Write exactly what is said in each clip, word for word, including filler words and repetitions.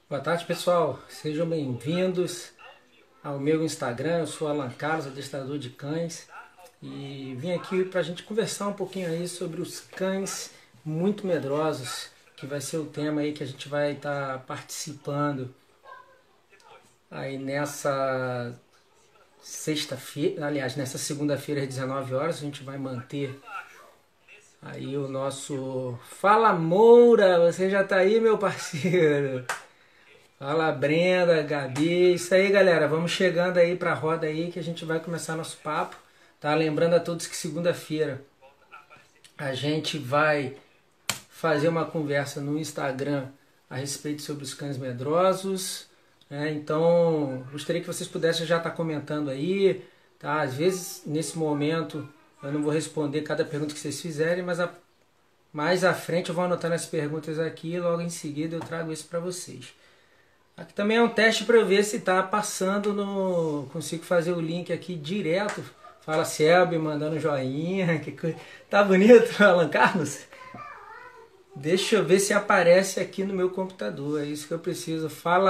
Boa tarde, pessoal. Sejam bem-vindos ao meu Instagram. Eu sou Alan Carlos, adestrador de cães, e vim aqui para a gente conversar um pouquinho aí sobre os cães muito medrosos, que vai ser o tema aí que a gente vai estar participando aí nessa sexta-feira, aliás, nessa segunda-feira às dezenove horas. A gente vai manter aí o nosso Fala Moura. Você já tá aí, meu parceiro? Fala, Brenda, Gabi, isso aí, galera, vamos chegando aí pra roda aí que a gente vai começar nosso papo, tá? Lembrando a todos que segunda-feira a gente vai fazer uma conversa no Instagram a respeito sobre os cães medrosos, né? Então, gostaria que vocês pudessem já estar comentando aí, tá? Às vezes, nesse momento, eu não vou responder cada pergunta que vocês fizerem, mas a, mais à frente eu vou anotando as perguntas aqui e logo em seguida eu trago isso para vocês. Aqui também é um teste para eu ver se está passando no... Consigo fazer o link aqui direto. Fala, Selby, mandando joinha. Que coisa... Tá bonito, Alan Carlos? Deixa eu ver se aparece aqui no meu computador. É isso que eu preciso. Fala,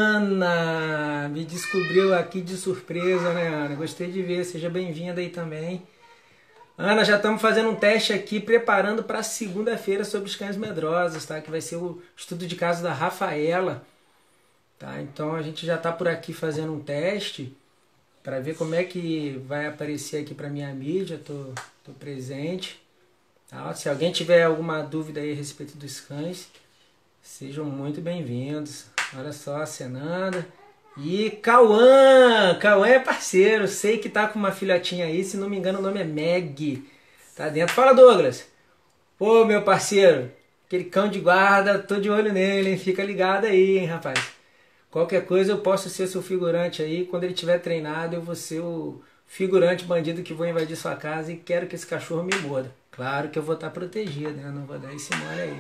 Ana! Me descobriu aqui de surpresa, né, Ana? Gostei de ver. Seja bem-vinda aí também. Ana, já estamos fazendo um teste aqui, preparando para segunda-feira sobre os cães medrosos, tá? Que vai ser o estudo de caso da Rafaela. Tá, então a gente já está por aqui fazendo um teste para ver como é que vai aparecer aqui para minha mídia. Tô, tô presente. Tá? Se alguém tiver alguma dúvida aí a respeito dos cães, sejam muito bem-vindos. Olha só, acenando. E Cauã! Cauã é parceiro, sei que tá com uma filhotinha aí, se não me engano o nome é Meg. Tá dentro. Fala, Douglas! Ô, meu parceiro, aquele cão de guarda, tô de olho nele, hein? Fica ligado aí, hein, rapaz. Qualquer coisa eu posso ser seu figurante aí. Quando ele estiver treinado, eu vou ser o figurante bandido que vou invadir sua casa e quero que esse cachorro me morda. Claro que eu vou estar protegido, né? Não vou dar esse mole aí.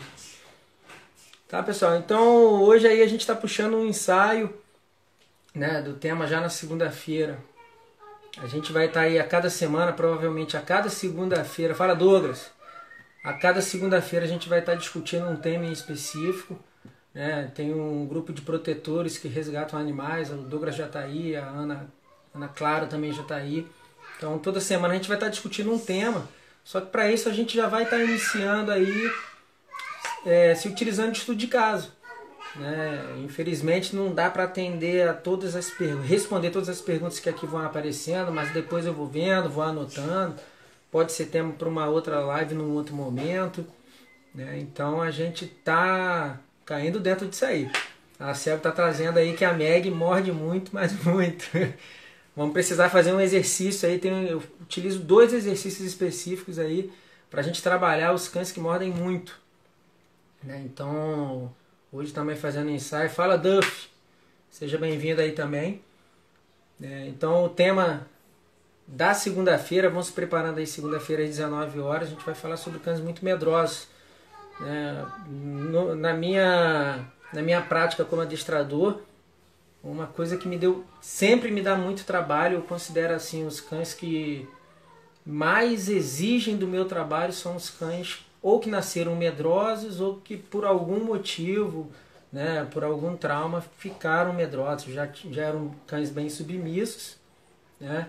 Tá, pessoal? Então, hoje aí a gente está puxando um ensaio, né, do tema já na segunda-feira. A gente vai estar aí a cada semana, provavelmente a cada segunda-feira. Fala, Douglas! A cada segunda-feira a gente vai estar discutindo um tema em específico. Né? Tem um grupo de protetores que resgatam animais, o Douglas já está aí, a Ana, Ana Clara também já está aí. Então toda semana a gente vai estar discutindo um tema, só que para isso a gente já vai estar iniciando aí, é, se utilizando de estudo de caso. Né? Infelizmente não dá para atender a todas as perguntas, responder todas as perguntas que aqui vão aparecendo, mas depois eu vou vendo, vou anotando. Pode ser tema para uma outra live num outro momento. Né? Então a gente está caindo dentro disso aí. A Selby está trazendo aí que a Meg morde muito, mas muito. Vamos precisar fazer um exercício aí. Tem, eu utilizo dois exercícios específicos aí para a gente trabalhar os cães que mordem muito. Né? Então, hoje também fazendo ensaio. Fala, Duff! Seja bem-vindo aí também. É, então, o tema da segunda-feira, vamos se preparando aí segunda-feira às dezenove horas, a gente vai falar sobre cães muito medrosos. É, no, na, minha, na minha prática como adestrador, uma coisa que me deu, sempre me dá muito trabalho, eu considero assim, os cães que mais exigem do meu trabalho são os cães ou que nasceram medrosos ou que por algum motivo, né, por algum trauma, ficaram medrosos, já, já eram cães bem submissos, né,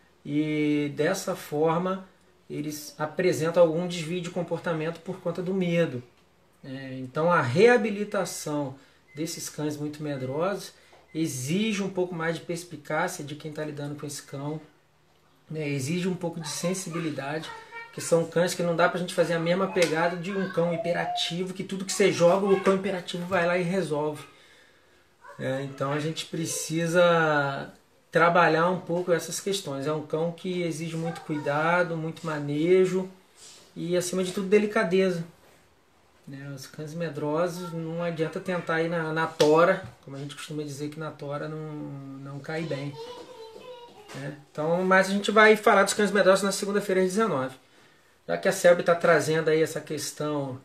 e dessa forma eles apresentam algum desvio de comportamento por conta do medo. É, então a reabilitação desses cães muito medrosos exige um pouco mais de perspicácia de quem está lidando com esse cão, né? Exige um pouco de sensibilidade, que são cães que não dá para a gente fazer a mesma pegada de um cão hiperativo, que tudo que você joga o cão hiperativo vai lá e resolve. É, então a gente precisa trabalhar um pouco essas questões. É um cão que exige muito cuidado, muito manejo e, acima de tudo, delicadeza. Né? Os cães medrosos não adianta tentar ir na, na tora, como a gente costuma dizer que na tora não, não cai bem. Né? Então, mas a gente vai falar dos cães medrosos na segunda-feira às dezenove. Já que a Selby está trazendo aí essa questão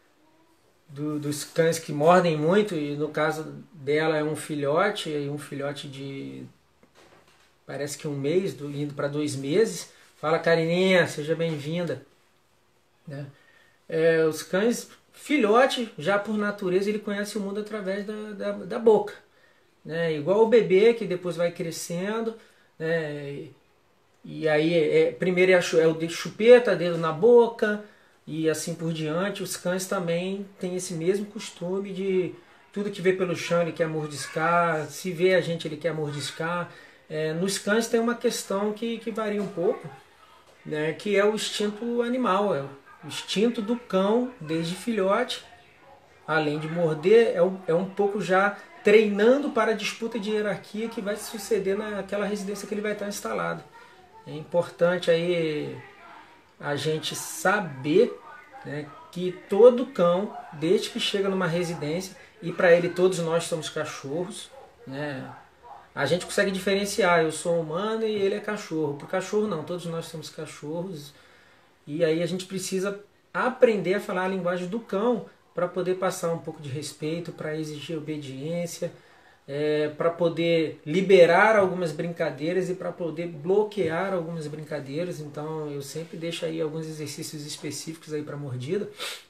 do, dos cães que mordem muito, e no caso dela é um filhote, e um filhote de parece que um mês, indo para dois meses. Fala, Carininha, seja bem-vinda. Né? É, os cães filhote, já por natureza, ele conhece o mundo através da, da, da boca. Né? Igual o bebê, que depois vai crescendo, né? E aí, é, primeiro é, a, é o de chupeta, dedo na boca, e assim por diante. Os cães também têm esse mesmo costume de tudo que vê pelo chão ele quer mordiscar, se vê a gente ele quer mordiscar. É, nos cães tem uma questão que, que varia um pouco, né, que é o instinto animal, é o instinto do cão desde filhote, além de morder, é um, é um pouco já treinando para a disputa de hierarquia que vai suceder naquela residência que ele vai estar instalado. É importante aí a gente saber, né, que todo cão, desde que chega numa residência, e para ele todos nós somos cachorros, né, a gente consegue diferenciar, eu sou humano e ele é cachorro. Para o cachorro não, todos nós somos cachorros. E aí a gente precisa aprender a falar a linguagem do cão para poder passar um pouco de respeito, para exigir obediência, é, para poder liberar algumas brincadeiras e para poder bloquear algumas brincadeiras. Então eu sempre deixo aí alguns exercícios específicos aí para mordida,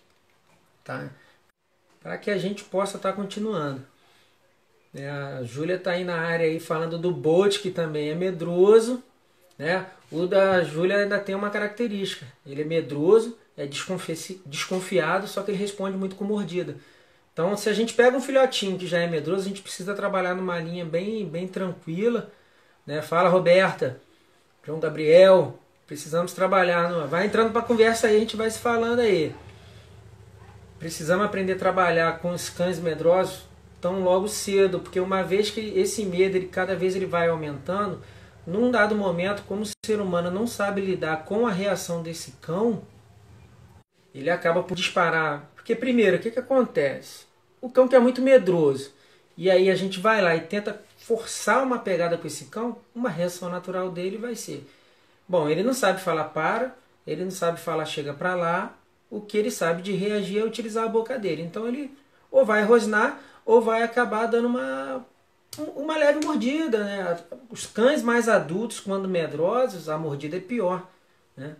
tá? Para que a gente possa estar tá continuando. É, a Júlia está aí na área aí falando do Bolt, que também é medroso. Né? O da Júlia ainda tem uma característica. Ele é medroso, é desconfi desconfiado, só que ele responde muito com mordida. Então, se a gente pega um filhotinho que já é medroso, a gente precisa trabalhar numa linha bem, bem tranquila. Né? Fala, Roberta, João Gabriel, precisamos trabalhar. No... Vai entrando para a conversa aí, a gente vai se falando aí. Precisamos aprender a trabalhar com os cães medrosos tão logo cedo, porque uma vez que esse medo, ele, cada vez ele vai aumentando, num dado momento, como o ser humano não sabe lidar com a reação desse cão, ele acaba por disparar. Porque primeiro, o que, que acontece? O cão que é muito medroso, e aí a gente vai lá e tenta forçar uma pegada com esse cão, uma reação natural dele vai ser, bom, ele não sabe falar para, ele não sabe falar chega para lá, o que ele sabe de reagir é utilizar a boca dele. Então ele ou vai rosnar, ou vai acabar dando uma, uma leve mordida. Né? Os cães mais adultos, quando medrosos, a mordida é pior. Né?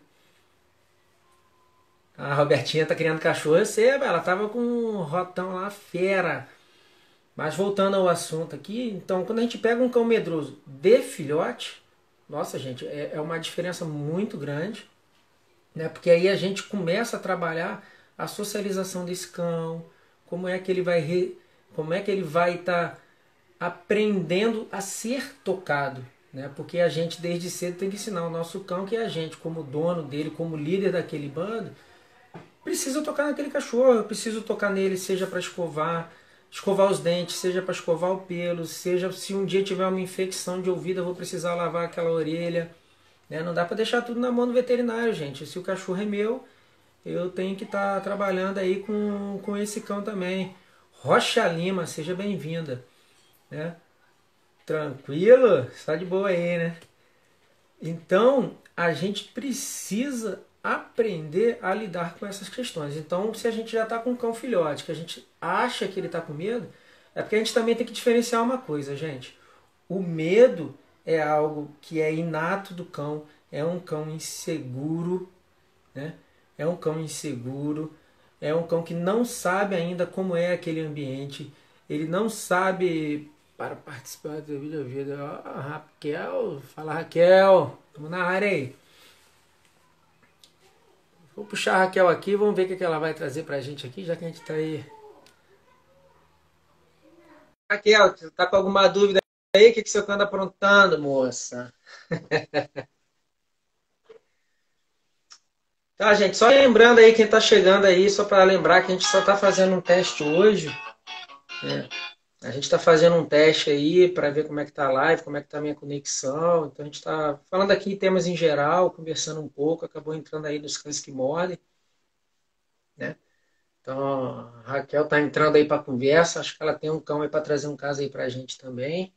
A Robertinha tá criando cachorro, eu sei, ela tava com um rotão lá, fera. Mas voltando ao assunto aqui, então quando a gente pega um cão medroso de filhote, nossa gente, é, é uma diferença muito grande. Né? Porque aí a gente começa a trabalhar a socialização desse cão, como é que ele vai re... como é que ele vai estar tá aprendendo a ser tocado, né? Porque a gente desde cedo tem que ensinar o nosso cão que a gente, como dono dele, como líder daquele bando, precisa tocar naquele cachorro, eu preciso tocar nele, seja para escovar, escovar os dentes, seja para escovar o pelo, seja se um dia tiver uma infecção de ouvido, eu vou precisar lavar aquela orelha. Né? Não dá para deixar tudo na mão do veterinário, gente. Se o cachorro é meu, eu tenho que estar tá trabalhando aí com, com esse cão também. Rocha Lima, seja bem-vinda. Né? Tranquilo? Está de boa aí, né? Então, a gente precisa aprender a lidar com essas questões. Então, se a gente já está com um cão filhote, que a gente acha que ele está com medo, é porque a gente também tem que diferenciar uma coisa, gente. O medo é algo que é inato do cão, é um cão inseguro, né? É um cão inseguro, é um cão que não sabe ainda como é aquele ambiente, ele não sabe para participar da vida, vida. Oh, Raquel, fala Raquel, estamos na área aí. Vou puxar a Raquel aqui, vamos ver o que ela vai trazer pra gente aqui, já que a gente está aí. Raquel, você tá com alguma dúvida aí? O que, que você anda aprontando, moça? Tá, gente, só lembrando aí quem tá chegando aí, só para lembrar que a gente só tá fazendo um teste hoje. Né? A gente está fazendo um teste aí para ver como é que tá a live, como é que tá a minha conexão. Então a gente está falando aqui em temas em geral, conversando um pouco, acabou entrando aí nos cães que mordem. Né? Então a Raquel tá entrando aí para a conversa, acho que ela tem um cão aí para trazer um caso aí para a gente também.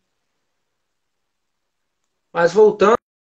Mas voltando,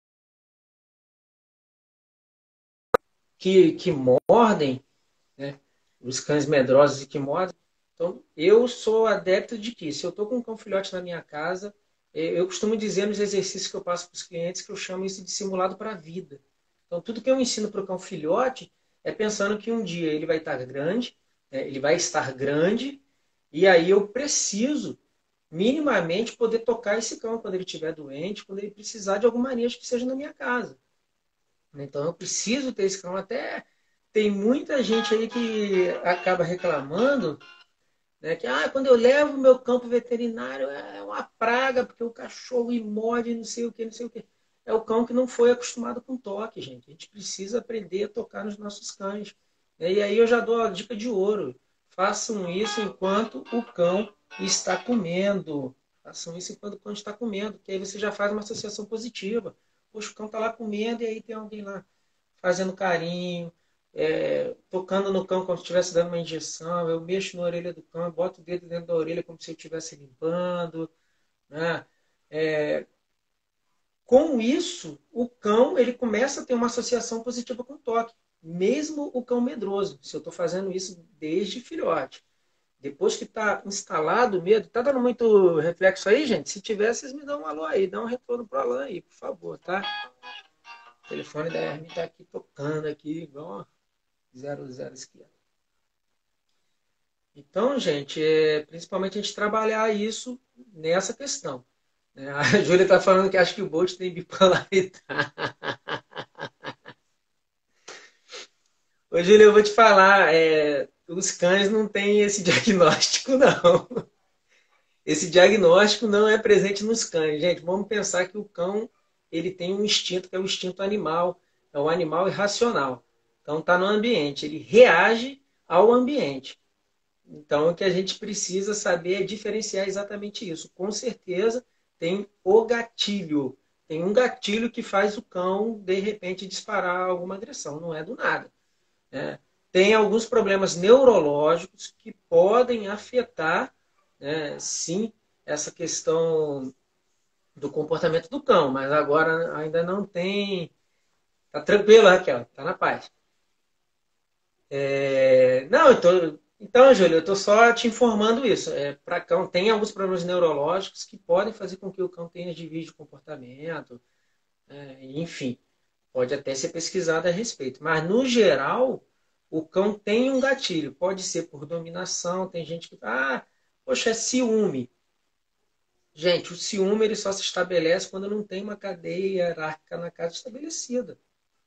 que, que mordem, né? Os cães medrosos e que mordem. Então, eu sou adepto de que, se eu estou com um cão filhote na minha casa, eu costumo dizer nos exercícios que eu passo para os clientes que eu chamo isso de simulado para a vida. Então, tudo que eu ensino para o cão filhote é pensando que um dia ele vai estar grande, né? Ele vai estar grande e aí eu preciso minimamente poder tocar esse cão quando ele estiver doente, quando ele precisar de algum manejo que seja na minha casa. Então eu preciso ter esse cão. Até tem muita gente aí que acaba reclamando, né, que ah, quando eu levo o meu cão para o veterinário é uma praga, porque o cachorro me morde, não sei o que, não sei o que. É o cão que não foi acostumado com toque, gente. A gente precisa aprender a tocar nos nossos cães. E aí eu já dou a dica de ouro. Façam isso enquanto o cão está comendo. Façam isso enquanto o cão está comendo, que aí você já faz uma associação positiva. Poxa, o cão está lá comendo e aí tem alguém lá fazendo carinho, é, tocando no cão como se estivesse dando uma injeção. Eu mexo na orelha do cão, boto o dedo dentro da orelha como se eu estivesse limpando, né? É, com isso, o cão ele começa a ter uma associação positiva com o toque, mesmo o cão medroso. Se eu estou fazendo isso desde filhote. Depois que está instalado o medo, tá dando muito reflexo aí, gente? Se tiver, vocês me dão um alô aí, dá um retorno pro Alan aí, por favor, tá? O telefone da Hermes está aqui tocando aqui, igual zero zero esquerda. Então, gente, é, principalmente a gente trabalhar isso nessa questão, né? A Júlia está falando que acha que o Bolt tem bipolaridade. Ô, Júlia, eu vou te falar, é, os cães não têm esse diagnóstico, não. Esse diagnóstico não é presente nos cães. Gente, vamos pensar que o cão ele tem um instinto que é o instinto animal, é o animal irracional. Então está no ambiente, ele reage ao ambiente. Então o que a gente precisa saber é diferenciar exatamente isso. Com certeza tem o gatilho. Tem um gatilho que faz o cão, de repente, disparar alguma agressão. Não é do nada, né? Tem alguns problemas neurológicos que podem afetar, né, sim, essa questão do comportamento do cão, mas agora ainda não tem. Tá tranquilo, Raquel, tá na paz. É... Não, então, então, Júlio, eu estou só te informando isso. É, para cão tem alguns problemas neurológicos que podem fazer com que o cão tenha desvio de comportamento, é, enfim, pode até ser pesquisado a respeito. Mas no geral, o cão tem um gatilho. Pode ser por dominação. Tem gente que ah, poxa, é ciúme. Gente, o ciúme ele só se estabelece quando não tem uma cadeia hierárquica na casa estabelecida,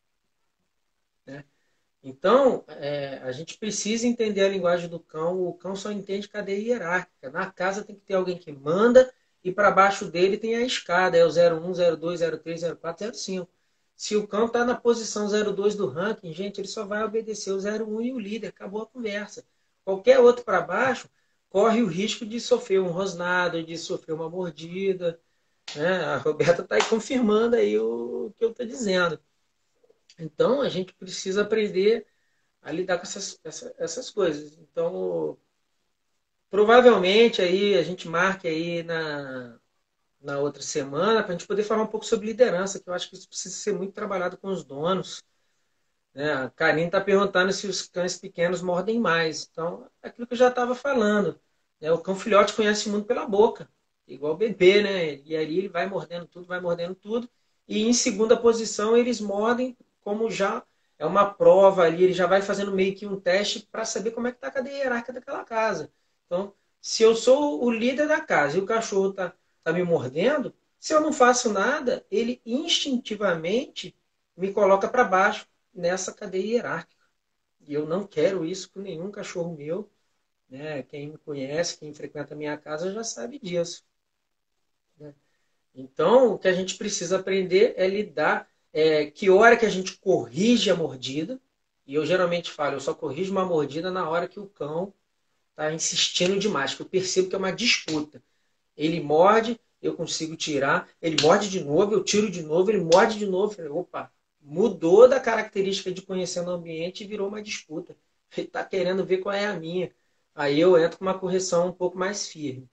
né? Então, é, a gente precisa entender a linguagem do cão. O cão só entende cadeia hierárquica. Na casa tem que ter alguém que manda e para baixo dele tem a escada. É o zero um, zero dois, zero três, zero quatro, zero cinco. Se o cão está na posição zero dois do ranking, gente, ele só vai obedecer o zero um e o líder. Acabou a conversa. Qualquer outro para baixo corre o risco de sofrer um rosnado, de sofrer uma mordida, né? A Roberta está aí confirmando aí o que eu estou dizendo. Então, a gente precisa aprender a lidar com essas, essa, essas coisas. Então, provavelmente aí a gente marque aí na, na outra semana para a gente poder falar um pouco sobre liderança, que eu acho que isso precisa ser muito trabalhado com os donos, né? A Karine está perguntando se os cães pequenos mordem mais. Então, é aquilo que eu já estava falando, né? O cão filhote conhece o mundo pela boca, igual o bebê, né? E ali ele vai mordendo tudo, vai mordendo tudo. E em segunda posição eles mordem como já é uma prova ali, ele já vai fazendo meio que um teste para saber como é que está a cadeia hierárquica daquela casa. Então, se eu sou o líder da casa e o cachorro está tá me mordendo, se eu não faço nada, ele instintivamente me coloca para baixo nessa cadeia hierárquica. E eu não quero isso com nenhum cachorro meu, né? Quem me conhece, quem frequenta a minha casa já sabe disso, né? Então, o que a gente precisa aprender é lidar, é, que hora que a gente corrige a mordida, e eu geralmente falo, eu só corrijo uma mordida na hora que o cão está insistindo demais, que eu percebo que é uma disputa. Ele morde, eu consigo tirar, ele morde de novo, eu tiro de novo, ele morde de novo, eu falei, opa, mudou da característica de conhecer o ambiente e virou uma disputa. Ele está querendo ver qual é a minha. Aí eu entro com uma correção um pouco mais firme.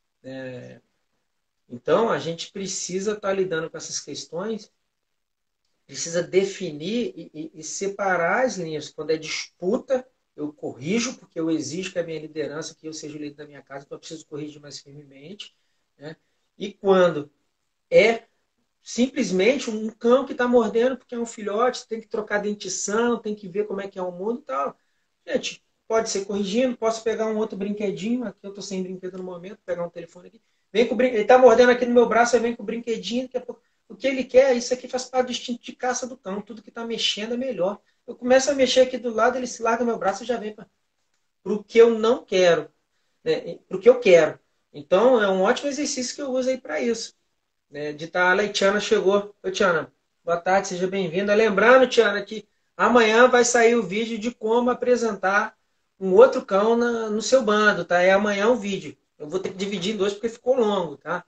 É, então, a gente precisa estar lidando com essas questões, precisa definir e, e, e separar as linhas. Quando é disputa, eu corrijo, porque eu exijo que a minha liderança, que eu seja o líder da minha casa, então eu preciso corrigir mais firmemente, né? E quando é simplesmente um cão que está mordendo porque é um filhote, tem que trocar dentição, tem que ver como é que é o mundo e tal. Gente, pode ser corrigindo, posso pegar um outro brinquedinho, aqui eu estou sem brinquedo no momento, pegar um telefone aqui, vem com o brin... ele está mordendo aqui no meu braço, aí vem com o brinquedinho, daqui a pouco, o que ele quer, isso aqui faz parte do instinto de caça do cão, tudo que está mexendo é melhor. Eu começo a mexer aqui do lado, ele se larga meu braço e já vem para o que eu não quero, né? Para o que eu quero. Então é um ótimo exercício que eu uso aí para isso. Né? De estar, a Tiana chegou. Oi, Tiana, boa tarde, seja bem-vinda. Lembrando, Tiana, que amanhã vai sair o vídeo de como apresentar um outro cão na, no seu bando, tá? É amanhã o vídeo. Eu vou ter que dividir em dois porque ficou longo, tá?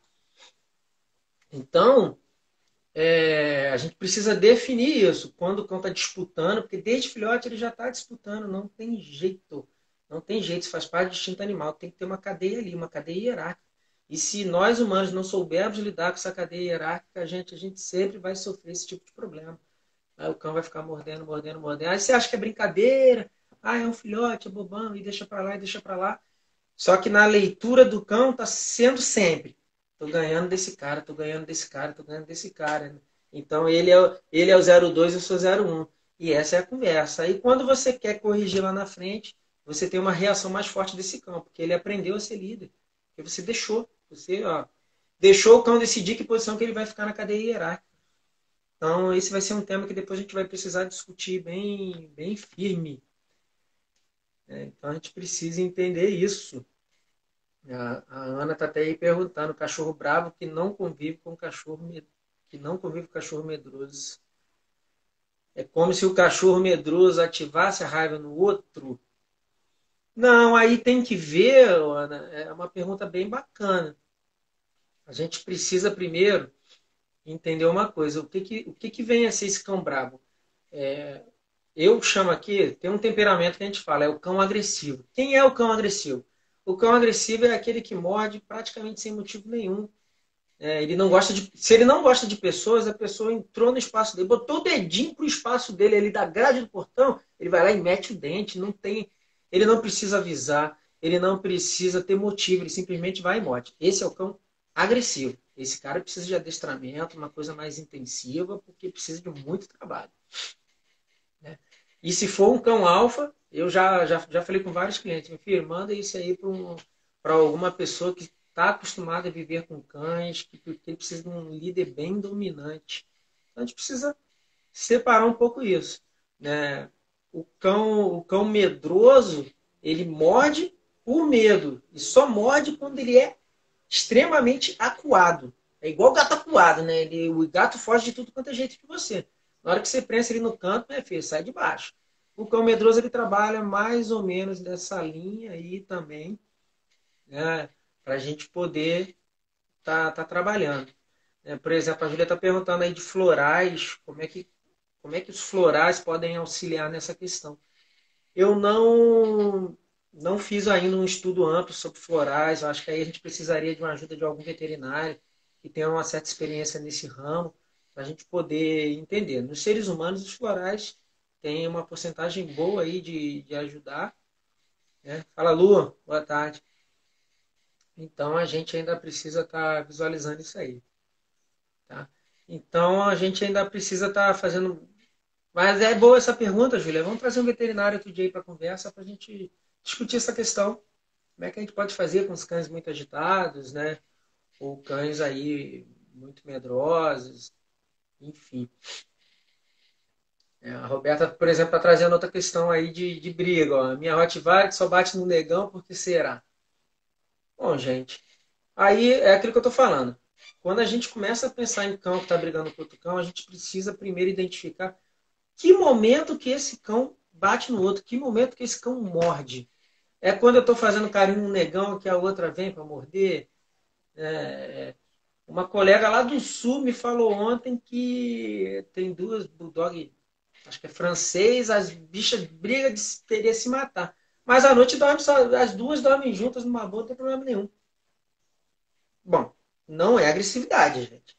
Então, é, a gente precisa definir isso. Quando o cão está disputando, porque desde filhote ele já está disputando, não tem jeito. Não tem jeito, isso faz parte do instinto animal. Tem que ter uma cadeia ali, uma cadeia hierárquica. E se nós humanos não soubermos lidar com essa cadeia hierárquica, a gente, a gente sempre vai sofrer esse tipo de problema. Aí o cão vai ficar mordendo, mordendo, mordendo. Aí você acha que é brincadeira, ah, é um filhote, é bobão, e deixa para lá, e deixa para lá. Só que na leitura do cão está sendo sempre. Tô ganhando desse cara, tô ganhando desse cara, tô ganhando desse cara. Então ele é, ele é o zero dois, eu sou zero um. E essa é a conversa. Aí quando você quer corrigir lá na frente, você tem uma reação mais forte desse cão, porque ele aprendeu a ser líder. Porque você deixou. Você ó, deixou o cão decidir que posição que ele vai ficar na cadeia hierárquica. Então esse vai ser um tema que depois a gente vai precisar discutir bem, bem firme. É, então a gente precisa entender isso. A, a Ana está até aí perguntando, cachorro bravo que não convive com cachorro med... que não convive com cachorro medroso. É como se o cachorro medroso ativasse a raiva no outro. Não, aí tem que ver, Ana, é uma pergunta bem bacana. A gente precisa primeiro entender uma coisa, o que que, o que, que vem a ser esse cão bravo? É, eu chamo aqui, tem um temperamento que a gente fala, é o cão agressivo. Quem é o cão agressivo? O cão agressivo é aquele que morde praticamente sem motivo nenhum. É, ele não gosta de, se ele não gosta de pessoas, a pessoa entrou no espaço dele, botou o dedinho pro espaço dele, ali da grade do portão, ele vai lá e mete o dente. Não tem, ele não precisa avisar, ele não precisa ter motivo, ele simplesmente vai e morde. Esse é o cão agressivo. Esse cara precisa de adestramento, uma coisa mais intensiva, porque precisa de muito trabalho. Né? E se for um cão alfa, eu já, já, já falei com vários clientes, meu filho, manda isso aí para um, para alguma pessoa que está acostumada a viver com cães, que, que ele precisa de um líder bem dominante. Então a gente precisa separar um pouco isso. Né? O cão, o cão medroso, ele morde por medo. E só morde quando ele é extremamente acuado. É igual o gato acuado, né? Ele, o gato foge de tudo quanto é jeito de você. Na hora que você prensa ele no canto, né, filho, sai de baixo. O cão medroso ele trabalha mais ou menos nessa linha aí também, né, para a gente poder tá, tá trabalhando. É, por exemplo, a Júlia está perguntando aí de florais, como é, que, como é que os florais podem auxiliar nessa questão. Eu não, não fiz ainda um estudo amplo sobre florais, eu acho que aí a gente precisaria de uma ajuda de algum veterinário que tenha uma certa experiência nesse ramo, para a gente poder entender. Nos seres humanos, os florais têm uma porcentagem boa aí de, de ajudar. Né? Fala, Lu, boa tarde. Então, a gente ainda precisa estar tá visualizando isso aí. Tá? Então, a gente ainda precisa estar tá fazendo... Mas é boa essa pergunta, Júlia. Vamos trazer um veterinário outro dia aí para conversa para a gente discutir essa questão. Como é que a gente pode fazer com os cães muito agitados, né? Ou cães aí muito medrosos, enfim. É, a Roberta, por exemplo, está trazendo outra questão aí de, de briga. Ó. A minha Rottweiler só bate no negão, por que será? Bom, gente, aí é aquilo que eu estou falando. Quando a gente começa a pensar em cão que está brigando com outro cão, a gente precisa primeiro identificar que momento que esse cão bate no outro, que momento que esse cão morde. É quando eu estou fazendo carinho no negão que a outra vem para morder. É, uma colega lá do sul me falou ontem que tem duas bulldog, acho que é francês, as bichas brigam de querer se matar. Mas à noite dorme só, as duas dormem juntas numa boa, não tem problema nenhum. Bom, não é agressividade, gente.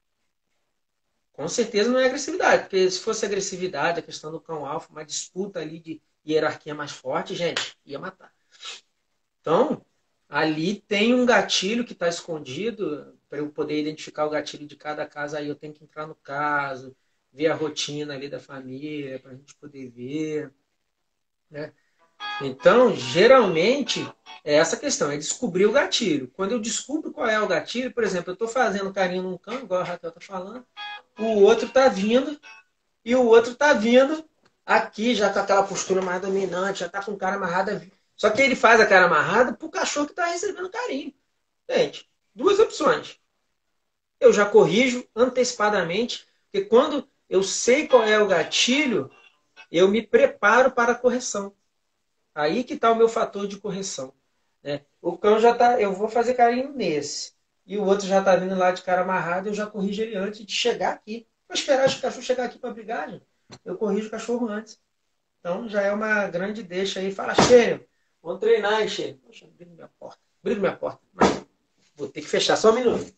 Com certeza não é agressividade, porque se fosse agressividade, a questão do cão alfa, uma disputa ali de hierarquia mais forte, gente, ia matar. Então, ali tem um gatilho que está escondido, para eu poder identificar o gatilho de cada caso, aí eu tenho que entrar no caso, ver a rotina ali da família, para a gente poder ver. Né? Então, geralmente, é essa questão, é descobrir o gatilho. Quando eu descubro qual é o gatilho, por exemplo, eu estou fazendo carinho num cão, igual a Raquel está falando, o outro está vindo, e o outro está vindo aqui, já com aquela postura mais dominante, já está com o cara amarrado. Só que ele faz a cara amarrada para o cachorro que está recebendo carinho. Gente, duas opções. Eu já corrijo antecipadamente, porque quando eu sei qual é o gatilho, eu me preparo para a correção. Aí que está o meu fator de correção. Né? O cão já está, eu vou fazer carinho nesse. E o outro já está vindo lá de cara amarrado, eu já corrijo ele antes de chegar aqui. Vou esperar o cachorro chegar aqui para brigar, gente. Eu corrijo o cachorro antes. Então já é uma grande deixa aí. Fala, Xênio, vamos treinar, hein, Xênio? Poxa, brilho minha porta. Brilho minha porta. Mas vou ter que fechar só um minuto.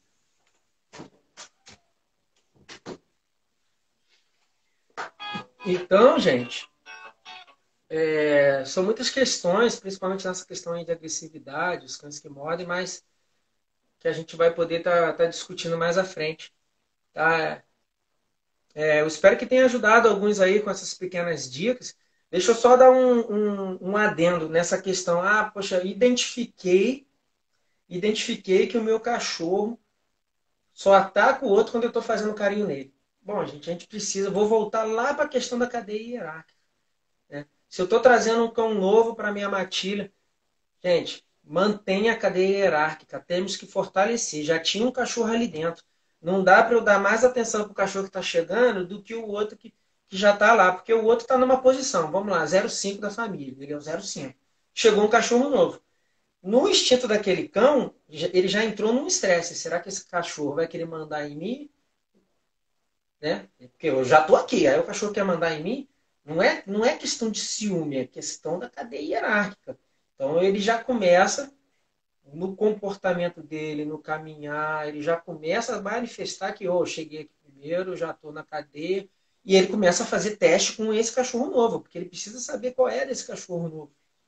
Então, gente, é, são muitas questões, principalmente nessa questão aí de agressividade, os cães que mordem, mas que a gente vai poder estar tá, tá discutindo mais à frente. Tá? É, eu espero que tenha ajudado alguns aí com essas pequenas dicas. Deixa eu só dar um, um, um adendo nessa questão. Ah, poxa, identifiquei, identifiquei que o meu cachorro só ataca o outro quando eu estou fazendo carinho nele. Bom, gente, a gente precisa... Vou voltar lá para a questão da cadeia hierárquica. Né? Se eu estou trazendo um cão novo para minha matilha, gente, mantenha a cadeia hierárquica. Temos que fortalecer. Já tinha um cachorro ali dentro. Não dá para eu dar mais atenção para o cachorro que está chegando do que o outro que, que já está lá. Porque o outro está numa posição. Vamos lá, zero vírgula cinco da família. Ele é o zero vírgula cinco. Chegou um cachorro novo. No instinto daquele cão, ele já entrou num estresse. Será que esse cachorro vai querer mandar em mim? Né? Porque eu já estou aqui. Aí o cachorro quer mandar em mim. Não é, não é questão de ciúme, é questão da cadeia hierárquica. Então ele já começa, no comportamento dele, no caminhar, ele já começa a manifestar que oh, eu cheguei aqui primeiro, já estou na cadeia, e ele começa a fazer teste com esse cachorro novo, porque ele precisa saber qual é desse cachorro novo.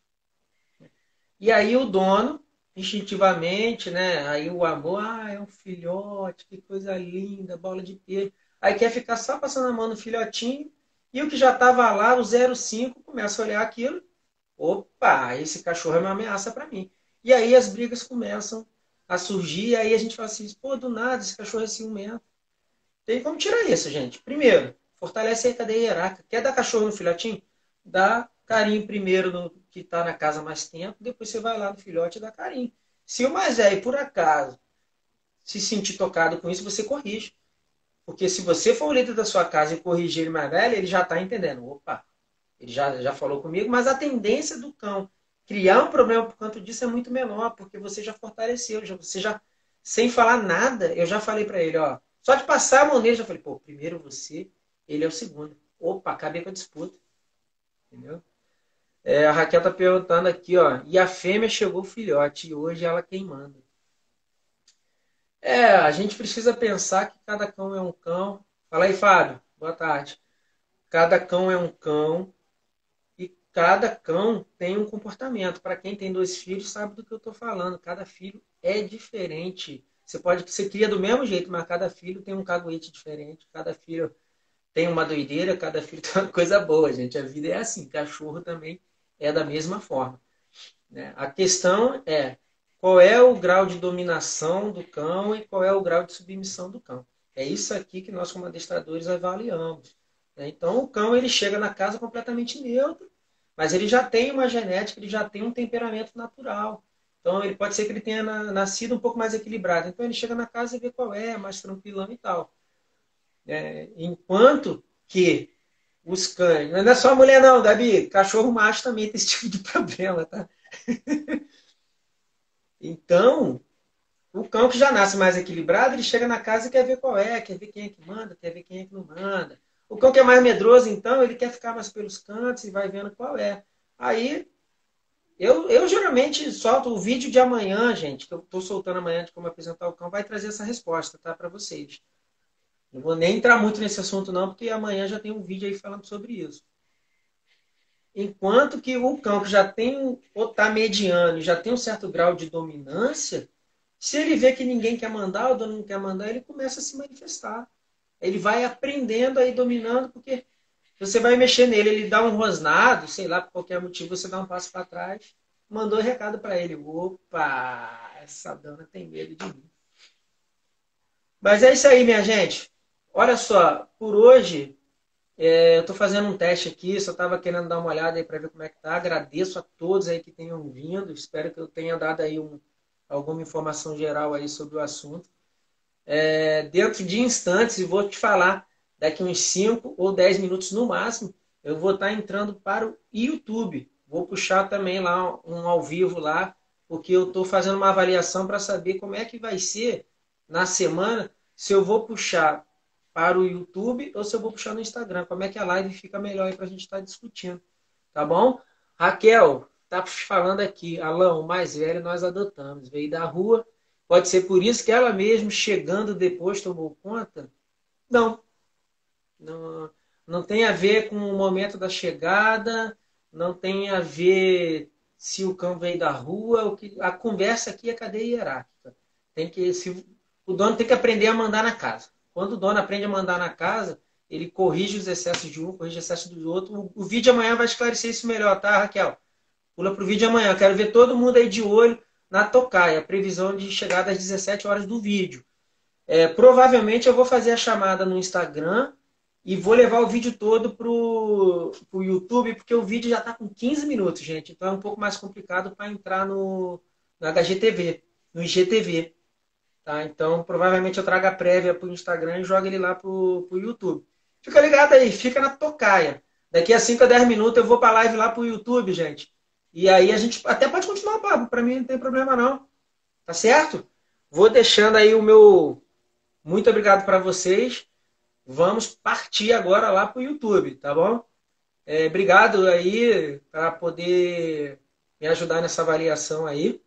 E aí o dono, instintivamente, né? Aí o amor, ah, é um filhote, que coisa linda, bola de peixe. Aí quer ficar só passando a mão no filhotinho, e o que já estava lá, o zero vírgula cinco, começa a olhar aquilo. Opa, esse cachorro é uma ameaça para mim. E aí as brigas começam a surgir, e aí a gente fala assim, pô, do nada, esse cachorro é ciumento. Tem como tirar isso, gente. Primeiro, fortalece a cadeia hierárquica. Quer dar cachorro no filhotinho? Dá carinho primeiro no que está na casa mais tempo, depois você vai lá no filhote e dá carinho. Se o mais velho, por acaso, se sentir tocado com isso, você corrige. Porque se você for o líder da sua casa e corrigir ele mais velho, ele já está entendendo. Opa, ele já, já falou comigo, mas a tendência do cão criar um problema por conta disso é muito menor, porque você já fortaleceu, já, você já, sem falar nada, eu já falei para ele, ó, só de passar a mão nele, já falei, pô, primeiro você, ele é o segundo. Opa, acabei com a disputa. Entendeu? É, a Raquel tá perguntando aqui, ó, e a fêmea chegou o filhote, e hoje ela quem manda. É, a gente precisa pensar que cada cão é um cão. Fala aí, Fábio, boa tarde. Cada cão é um cão, e cada cão tem um comportamento. Para quem tem dois filhos, sabe do que eu estou falando. Cada filho é diferente. Você pode, você cria do mesmo jeito, mas cada filho tem um caguete diferente. Cada filho tem uma doideira, cada filho tem uma coisa boa, gente. A vida é assim. Cachorro também é da mesma forma. Né? A questão é qual é o grau de dominação do cão e qual é o grau de submissão do cão. É isso aqui que nós, como adestradores, avaliamos. Né? Então, o cão ele chega na casa completamente neutro, mas ele já tem uma genética, ele já tem um temperamento natural. Então, ele pode ser que ele tenha nascido um pouco mais equilibrado. Então, ele chega na casa e vê qual é, mais tranquilão e tal. É, enquanto que os cães... Não é só mulher não, Gabi. Cachorro macho também tem esse tipo de problema, tá? Então, o cão que já nasce mais equilibrado, ele chega na casa e quer ver qual é, quer ver quem é que manda, quer ver quem é que não manda. O cão que é mais medroso, então, ele quer ficar mais pelos cantos e vai vendo qual é. Aí, eu, eu geralmente solto o vídeo de amanhã, gente, que eu estou soltando amanhã de como apresentar o cão, vai trazer essa resposta, tá, para vocês. Não vou nem entrar muito nesse assunto não, porque amanhã já tem um vídeo aí falando sobre isso. Enquanto que o cão que já tem, ou está mediano, já tem um certo grau de dominância, se ele vê que ninguém quer mandar, o dono não quer mandar, ele começa a se manifestar. Ele vai aprendendo a ir dominando, porque Você vai mexer nele, ele dá um rosnado, sei lá, por qualquer motivo, você dá um passo para trás, mandou recado para ele. Opa, essa dona tem medo de mim. Mas é isso aí, minha gente. Olha só, por hoje, é, eu estou fazendo um teste aqui, só estava querendo dar uma olhada aí para ver como é que tá. Agradeço a todos aí que tenham vindo. Espero que eu tenha dado aí um, alguma informação geral aí sobre o assunto. É, dentro de instantes, e vou te falar, daqui uns cinco ou dez minutos no máximo, eu vou estar entrando para o YouTube. Vou puxar também lá um ao vivo lá, porque eu estou fazendo uma avaliação para saber como é que vai ser na semana, se eu vou puxar para o YouTube ou se eu vou puxar no Instagram. Como é que a live fica melhor aí para a gente estar discutindo. Tá bom? Raquel, tá falando aqui, Alão, o mais velho nós adotamos. Veio da rua. Pode ser por isso que ela mesmo, chegando depois, tomou conta? Não. Não, não tem a ver com o momento da chegada, não tem a ver se o cão veio da rua. O que, a conversa aqui é cadeia hierárquica. Tem que, se, o dono tem que aprender a mandar na casa. Quando o dono aprende a mandar na casa, ele corrige os excessos de um, corrige os excessos do outro. O, o vídeo amanhã vai esclarecer isso melhor, tá, Raquel? Pula pro vídeo amanhã. Eu quero ver todo mundo aí de olho na tocaia. Previsão de chegada às dezessete horas do vídeo. É, provavelmente eu vou fazer a chamada no Instagram e vou levar o vídeo todo pro, pro YouTube, porque o vídeo já está com quinze minutos, gente. Então é um pouco mais complicado para entrar no, no H G T V, no I G T V. Tá? Então provavelmente eu trago a prévia pro Instagram e jogo ele lá pro, pro YouTube. Fica ligado aí, fica na tocaia. Daqui a cinco a dez minutos eu vou para a live lá pro YouTube, gente. E aí a gente até pode continuar o papo, para mim não tem problema não. Tá certo? Vou deixando aí o meu muito obrigado para vocês. Vamos partir agora lá para o YouTube, tá bom? É, obrigado aí para poder me ajudar nessa avaliação aí.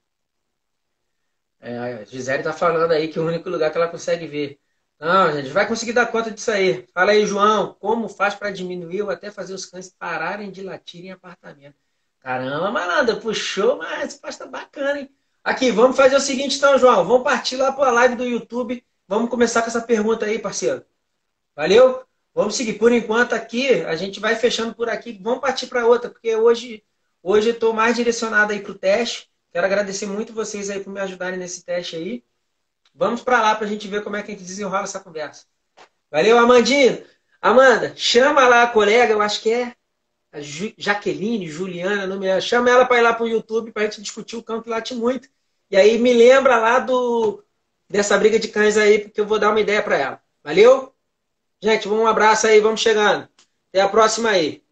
É, a Gisele tá falando aí que é o único lugar que ela consegue ver. Não, gente, vai conseguir dar conta disso aí. Fala aí, João, como faz para diminuir ou até fazer os cães pararem de latir em apartamento? Caramba, malandro, puxou, mas resposta bacana, hein? Aqui, vamos fazer o seguinte então, João. Vamos partir lá para a live do YouTube. Vamos começar com essa pergunta aí, parceiro. Valeu? Vamos seguir. Por enquanto aqui, a gente vai fechando por aqui. Vamos partir para outra, porque hoje, hoje eu estou mais direcionado aí para o teste. Quero agradecer muito vocês aí por me ajudarem nesse teste aí. Vamos para lá para a gente ver como é que a gente desenrola essa conversa. Valeu, Amandinho? Amanda, chama lá a colega, eu acho que é a Jaqueline, Juliana, não me lembro. Chama ela para ir lá para o YouTube para a gente discutir o cão que late muito. E aí me lembra lá do, dessa briga de cães aí, porque eu vou dar uma ideia para ela. Valeu? Gente, um abraço aí, vamos chegando. Até a próxima aí.